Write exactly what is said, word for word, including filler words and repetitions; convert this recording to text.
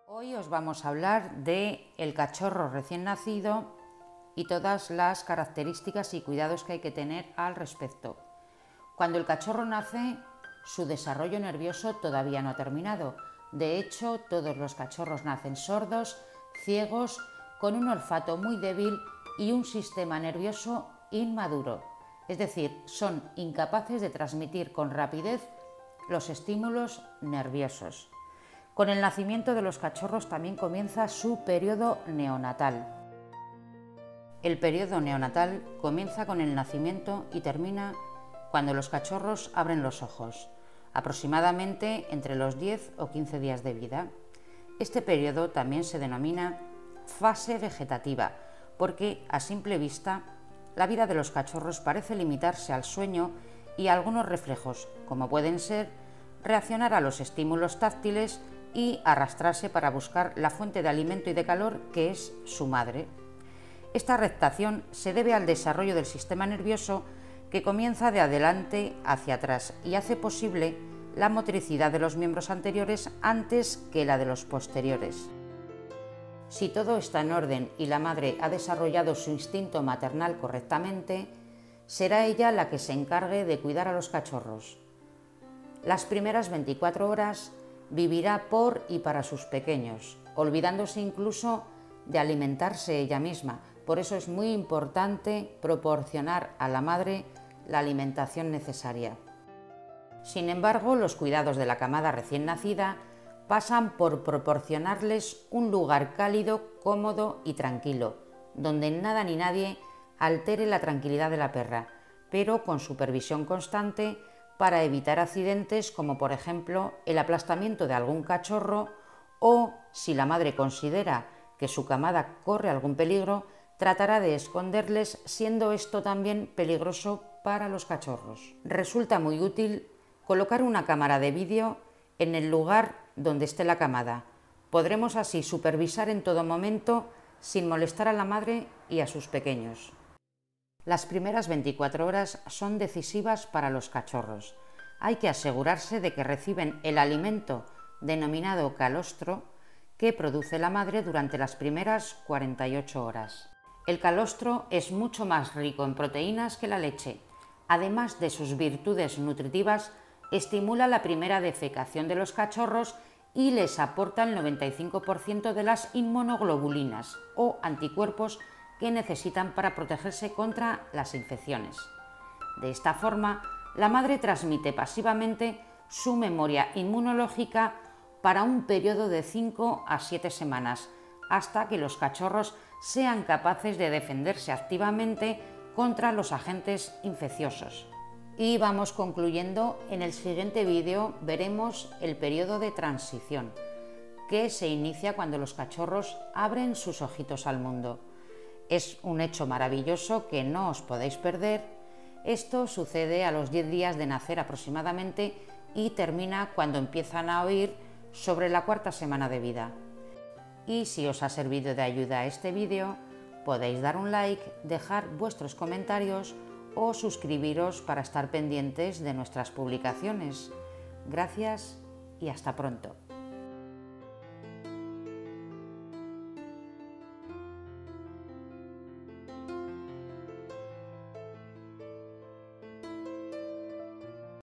Hoy os vamos a hablar de el cachorro recién nacido y todas las características y cuidados que hay que tener al respecto. Cuando el cachorro nace, su desarrollo nervioso todavía no ha terminado. De hecho, todos los cachorros nacen sordos, ciegos, con un olfato muy débil y un sistema nervioso inmaduro. Es decir, son incapaces de transmitir con rapidez los estímulos nerviosos. Con el nacimiento de los cachorros también comienza su periodo neonatal. El periodo neonatal comienza con el nacimiento y termina cuando los cachorros abren los ojos, aproximadamente entre los diez o quince días de vida. Este periodo también se denomina fase vegetativa, porque a simple vista la vida de los cachorros parece limitarse al sueño y a algunos reflejos, como pueden ser reaccionar a los estímulos táctiles y arrastrarse para buscar la fuente de alimento y de calor que es su madre. Esta rectación se debe al desarrollo del sistema nervioso que comienza de adelante hacia atrás y hace posible la motricidad de los miembros anteriores antes que la de los posteriores. Si todo está en orden y la madre ha desarrollado su instinto maternal correctamente, será ella la que se encargue de cuidar a los cachorros. Las primeras veinticuatro horas vivirá por y para sus pequeños, olvidándose incluso de alimentarse ella misma. Por eso es muy importante proporcionar a la madre la alimentación necesaria. Sin embargo, los cuidados de la camada recién nacida pasan por proporcionarles un lugar cálido, cómodo y tranquilo, donde nada ni nadie altere la tranquilidad de la perra, pero con supervisión constante para evitar accidentes como por ejemplo el aplastamiento de algún cachorro o, si la madre considera que su camada corre algún peligro, tratará de esconderles, siendo esto también peligroso para los cachorros. Resulta muy útil colocar una cámara de vídeo en el lugar donde esté la camada. Podremos así supervisar en todo momento sin molestar a la madre y a sus pequeños. Las primeras veinticuatro horas son decisivas para los cachorros. Hay que asegurarse de que reciben el alimento denominado calostro que produce la madre durante las primeras cuarenta y ocho horas. El calostro es mucho más rico en proteínas que la leche. Además de sus virtudes nutritivas, estimula la primera defecación de los cachorros y les aporta el noventa y cinco por ciento de las inmunoglobulinas o anticuerpos que necesitan para protegerse contra las infecciones. De esta forma, la madre transmite pasivamente su memoria inmunológica para un periodo de cinco a siete semanas, hasta que los cachorros sean capaces de defenderse activamente contra los agentes infecciosos. Y vamos concluyendo. En el siguiente vídeo veremos el periodo de transición, que se inicia cuando los cachorros abren sus ojitos al mundo. Es un hecho maravilloso que no os podéis perder. Esto sucede a los diez días de nacer aproximadamente y termina cuando empiezan a oír sobre la cuarta semana de vida. Y si os ha servido de ayuda este vídeo, podéis dar un like, dejar vuestros comentarios o suscribiros para estar pendientes de nuestras publicaciones. Gracias y hasta pronto.